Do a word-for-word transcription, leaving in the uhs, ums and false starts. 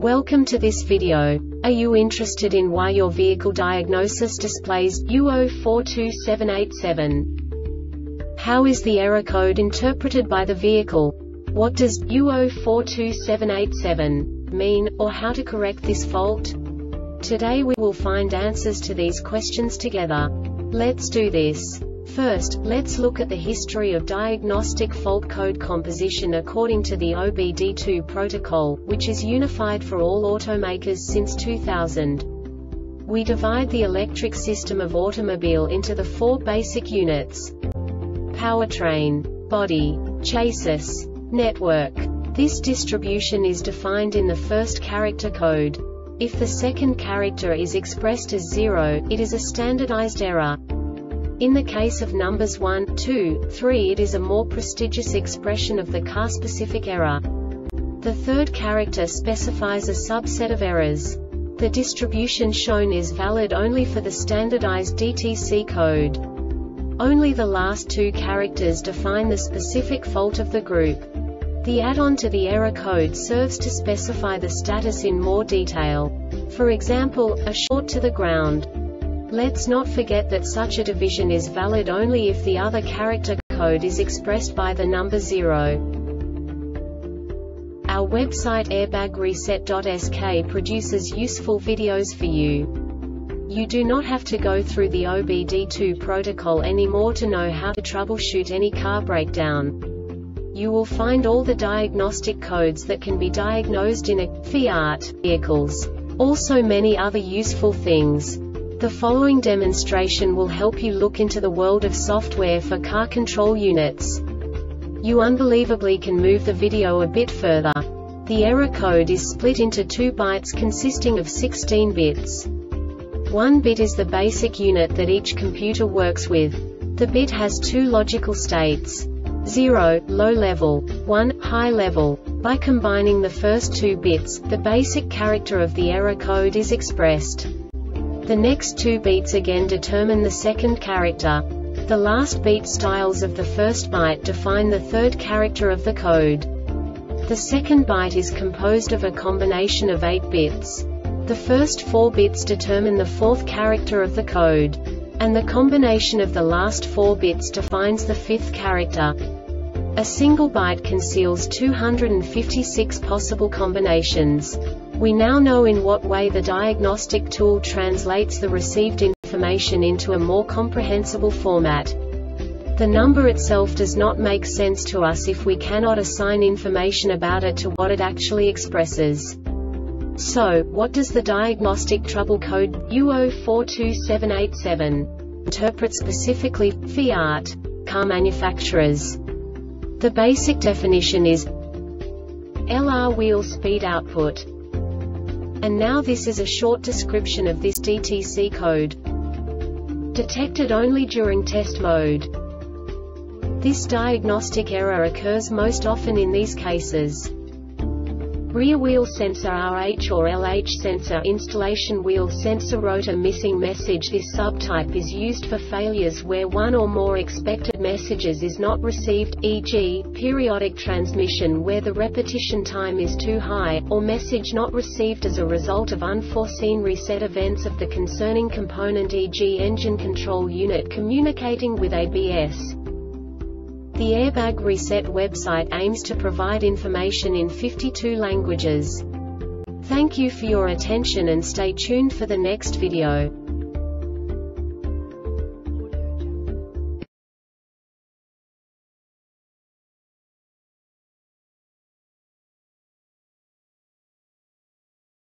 Welcome to this video. Are you interested in why your vehicle diagnosis displays U zero four two seven eight seven? How is the error code interpreted by the vehicle? What does U zero four two seven eight seven mean, or how to correct this fault? Today we will find answers to these questions together. Let's do this. First, let's look at the history of diagnostic fault code composition according to the O B D two protocol, which is unified for all automakers since two thousand. We divide the electric system of automobile into the four basic units: powertrain, body, chassis, network. This distribution is defined in the first character code. If the second character is expressed as zero, it is a standardized error. In the case of numbers one, two, three, it is a more prestigious expression of the car-specific error. The third character specifies a subset of errors. The distribution shown is valid only for the standardized D T C code. Only the last two characters define the specific fault of the group. The add-on to the error code serves to specify the status in more detail. For example, a short to the ground. Let's not forget that such a division is valid only if the other character code is expressed by the number zero. Our website airbag reset dot S K produces useful videos for you. You do not have to go through the O B D two protocol anymore to know how to troubleshoot any car breakdown. You will find all the diagnostic codes that can be diagnosed in a Fiat vehicles. Also many other useful things. The following demonstration will help you look into the world of software for car control units. You unbelievably can move the video a bit further. The error code is split into two bytes consisting of sixteen bits. One bit is the basic unit that each computer works with. The bit has two logical states: zero, low level, one, high level. By combining the first two bits, the basic character of the error code is expressed. The next two beats again determine the second character. The last beat styles of the first byte define the third character of the code. The second byte is composed of a combination of eight bits. The first four bits determine the fourth character of the code. And the combination of the last four bits defines the fifth character. A single byte conceals two hundred fifty-six possible combinations. We now know in what way the diagnostic tool translates the received information into a more comprehensible format. The number itself does not make sense to us if we cannot assign information about it to what it actually expresses. So, what does the diagnostic trouble code U zero four two seven eight seven interpret specifically for Fiat car manufacturers? The basic definition is L R wheel speed output. And now this is a short description of this D T C code. Detected only during test mode. This diagnostic error occurs most often in these cases: rear wheel sensor R H or L H sensor installation, wheel sensor rotor missing message. This subtype is used for failures where one or more expected messages is not received, for example, periodic transmission where the repetition time is too high, or message not received as a result of unforeseen reset events of the concerning component, for example engine control unit communicating with A B S. The Airbag Reset website aims to provide information in fifty-two languages. Thank you for your attention and stay tuned for the next video.